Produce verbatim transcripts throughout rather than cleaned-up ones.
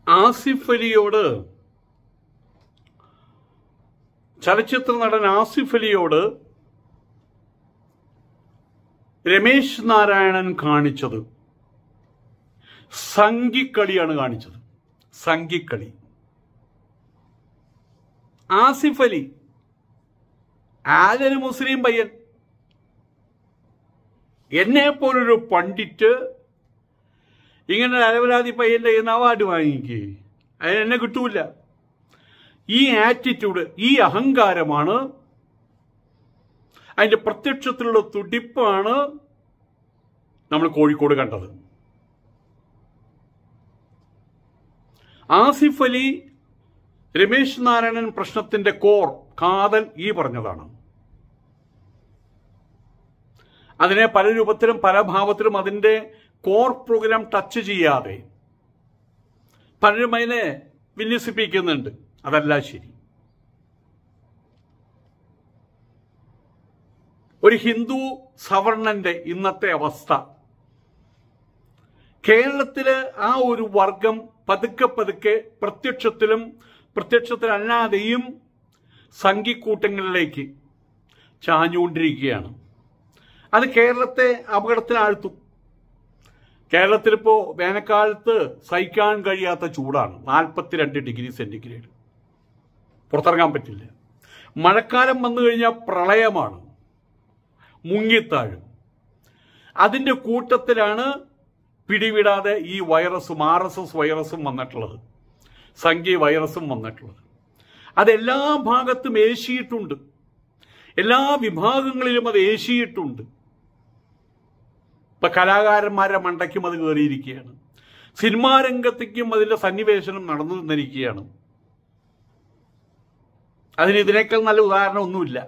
ആസിഫ് അലിയോട് ചലച്ചിത്ര നടൻ ആസിഫ് അലിയോട് രമേശ് നാരായണൻ കാണിച്ചത് സംഘിക്കളിയാണ് കാണിച്ചത്. സംഘിക്കളി. ആസിഫ് അലി ആദര് മുസ്ലിം പയ്യൻ, എന്നെ പോലൊരു പണ്ഡിറ്റ് ഇങ്ങനെ അലവലാതി പയ്യന്റെ അവാർഡ് വാങ്ങിക്കേ, അതിനെന്നെ കിട്ടൂല. ഈ ആറ്റിറ്റ്യൂഡ്, ഈ അഹങ്കാരമാണ്, അതിന്റെ പ്രത്യക്ഷത്തിലുള്ള തുടിപ്പാണ് നമ്മൾ കോഴിക്കോട് കണ്ടത്. ആസിഫ് അലി രമേശ് നാരായണൻ പ്രശ്നത്തിന്റെ കോർ കാതൽ ഈ പറഞ്ഞതാണ്. അതിനെ പല രൂപത്തിലും പല ഭാവത്തിലും അതിന്റെ കോർ പ്രോഗ്രാം ടച്ച് ചെയ്യാതെ പലരും അതിനെ വിന്യസിപ്പിക്കുന്നുണ്ട്. അതല്ല ശരി. ഒരു ഹിന്ദു സവർണന്റെ ഇന്നത്തെ അവസ്ഥ, കേരളത്തില് ആ ഒരു വർഗം പതുക്കെ പതുക്കെ പ്രത്യക്ഷത്തിലും പ്രത്യക്ഷത്തിലല്ലാതെയും സംഘിക്കൂട്ടങ്ങളിലേക്ക് ചാഞ്ഞുകൊണ്ടിരിക്കുകയാണ്. അത് കേരളത്തെ അപകടത്തിലാഴ്ത്തും. കേരളത്തിലിപ്പോ വേനൽക്കാലത്ത് സഹിക്കാൻ കഴിയാത്ത ചൂടാണ്, നാൽപ്പത്തിരണ്ട് ഡിഗ്രി സെന്റിഗ്രേഡ്, പുറത്തിറങ്ങാൻ പറ്റില്ല. മഴക്കാലം വന്നു കഴിഞ്ഞാൽ പ്രളയമാണ്, മുങ്ങിത്താഴും. അതിന്റെ കൂട്ടത്തിലാണ് പിടിവിടാതെ ഈ വൈറസും ആർ എസ് എസ് വൈറസും വന്നിട്ടുള്ളത്, സംഘി വൈറസും വന്നിട്ടുള്ളത്. അതെല്ലാ ഭാഗത്തും ഏശിയിട്ടുണ്ട്, എല്ലാ വിഭാഗങ്ങളിലും അത് ഏശിയിട്ടുണ്ട്. ഇപ്പൊ കലാകാരന്മാരുടെ മണ്ടയ്ക്കും അത് കയറിയിരിക്കുകയാണ്, സിനിമാ രംഗത്തേക്കും അതിന്റെ സന്നിവേശനം നടന്നു നിന്നിരിക്കുകയാണ്. അതിന് ഇതിനേക്കാൾ നല്ല ഉദാഹരണം ഒന്നുമില്ല.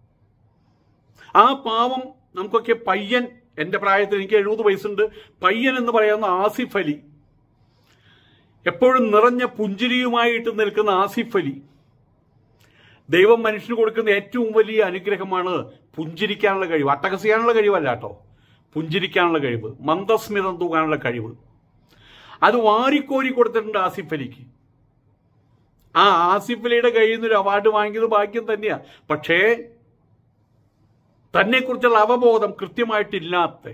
ആ പാവം നമുക്കൊക്കെ പയ്യൻ, എന്റെ പ്രായത്തിൽ എനിക്ക് എഴുപത് വയസ്സുണ്ട്, പയ്യൻ എന്ന് പറയുന്ന ആസിഫ് അലി, എപ്പോഴും നിറഞ്ഞ പുഞ്ചിരിയുമായിട്ട് നിൽക്കുന്ന ആസിഫ് അലി, ദൈവം മനുഷ്യന് കൊടുക്കുന്ന ഏറ്റവും വലിയ അനുഗ്രഹമാണ് പുഞ്ചിരിക്കാനുള്ള കഴിവ്. അട്ടഹസിക്കാനുള്ള കഴിവല്ല കേട്ടോ, പുഞ്ചിരിക്കാനുള്ള കഴിവ്, മന്ദസ്മിതം തൂക്കാനുള്ള കഴിവ്. അത് വാരിക്കോരി കൊടുത്തിട്ടുണ്ട് ആസിഫ് അലിക്ക്. ആ ആസിഫ് അലിയുടെ കയ്യിൽ നിന്നൊരു അവാർഡ് വാങ്ങിയത് ഭാഗ്യം തന്നെയാ. പക്ഷേ തന്നെക്കുറിച്ചുള്ള അവബോധം കൃത്യമായിട്ടില്ലാത്ത,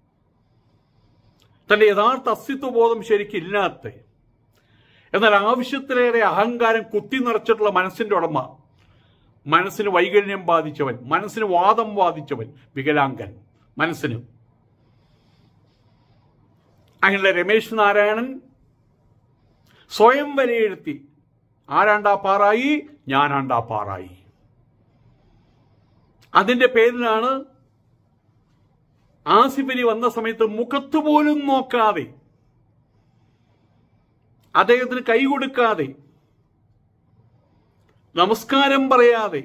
തന്റെ യഥാർത്ഥ അസ്തിത്വബോധം ശരിക്കില്ലാത്ത, എന്നാൽ ആവശ്യത്തിലേറെ അഹങ്കാരം കുത്തി നിറച്ചിട്ടുള്ള മനസ്സിന്റെ ഉടമ, മനസ്സിന് വൈകല്യം ബാധിച്ചവൻ, മനസ്സിന് വാദം ബാധിച്ചവൻ, വികലാംഗൻ മനസ്സിന്. അങ്ങനെ രമേശ് നാരായണൻ സ്വയം വിലയിരുത്തി, ആരാണ്ടാ പാറായി, ഞാനാണ്ടാ പാറായി. അതിന്റെ പേരിലാണ് ആസിഫ് അലി വന്ന സമയത്ത് മുഖത്തുപോലും നോക്കാതെ, അദ്ദേഹത്തിന് കൈ കൊടുക്കാതെ, നമസ്കാരം പറയാതെ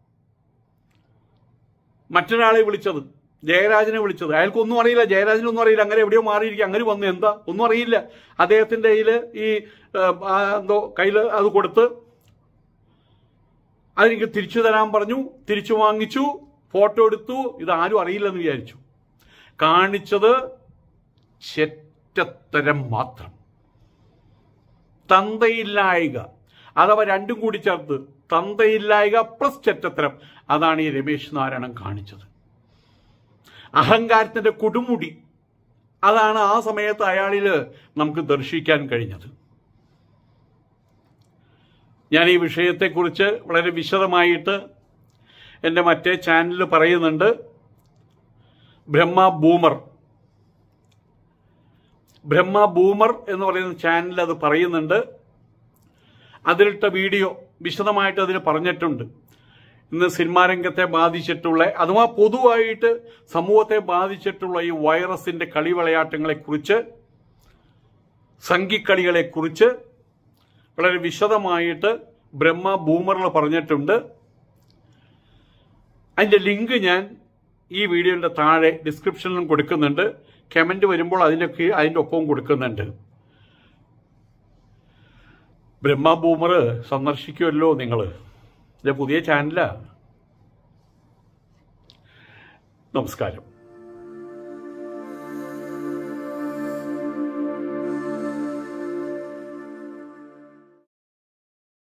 മറ്റൊരാളെ വിളിച്ചത്, ജയരാജനെ വിളിച്ചത്. അയാൾക്കൊന്നും അറിയില്ല, ജയരാജനൊന്നും അറിയില്ല, അങ്ങനെ എവിടെയോ മാറിയിരിക്കും, അങ്ങനെ വന്നു, എന്താ ഒന്നും അറിയില്ല. അദ്ദേഹത്തിന്റെ കയ്യിൽ ഈ എന്തോ കയ്യിൽ അത് കൊടുത്ത് അതെനിക്ക് തിരിച്ചു തരാൻ പറഞ്ഞു, തിരിച്ചു വാങ്ങിച്ചു, ഫോട്ടോ എടുത്തു. ഇതാരും അറിയില്ലെന്ന് വിചാരിച്ചു. കാണിച്ചത് ചെറ്റത്തരം മാത്രം, തന്തയില്ലായ്ക. അഥവാ രണ്ടും കൂടി ചേർത്ത് തന്തയില്ലായ്ക പ്ലസ് ചെറ്റത്തരം. അതാണ് ഈ രമേശ് നാരായണൻ കാണിച്ചത്. അഹങ്കാരത്തിന്റെ കൊടുമുടി അതാണ് ആ സമയത്ത് അയാളിൽ നമുക്ക് ദർശിക്കാൻ കഴിഞ്ഞത്. ഞാൻ ഈ വിഷയത്തെക്കുറിച്ച് വളരെ വിശദമായിട്ട് എൻ്റെ മറ്റേ ചാനലിൽ പറയുന്നുണ്ട്. ബ്രഹ്മ ബൂമർ ബ്രഹ്മ ബൂമർ എന്ന് പറയുന്ന ചാനലിൽ അത് പറയുന്നുണ്ട്. അതിലിട്ട വീഡിയോ വിശദമായിട്ട് അതിൽ പറഞ്ഞിട്ടുണ്ട്. ഇന്ന് സിനിമാ രംഗത്തെ ബാധിച്ചിട്ടുള്ള, അഥവാ പൊതുവായിട്ട് സമൂഹത്തെ ബാധിച്ചിട്ടുള്ള ഈ വൈറസിന്റെ കളിവിളയാട്ടങ്ങളെക്കുറിച്ച്, സംഘിക്കളികളെക്കുറിച്ച് വളരെ വിശദമായിട്ട് ബ്രഹ്മ ബൂമറിൽ പറഞ്ഞിട്ടുണ്ട്. അതിന്റെ ലിങ്ക് ഞാൻ ഈ വീഡിയോയുടെ താഴെ ഡിസ്ക്രിപ്ഷനിലും കൊടുക്കുന്നുണ്ട്. കമന്റ് വരുമ്പോൾ അതിനൊക്കെ അതിൻ്റെ ഒപ്പവും കൊടുക്കുന്നുണ്ട്. ബ്രഹ്മ ബൂമർ സന്ദർശിക്കുമല്ലോ നിങ്ങൾ. ഇത് പുതിയ ചാനലാ. നമസ്കാരം.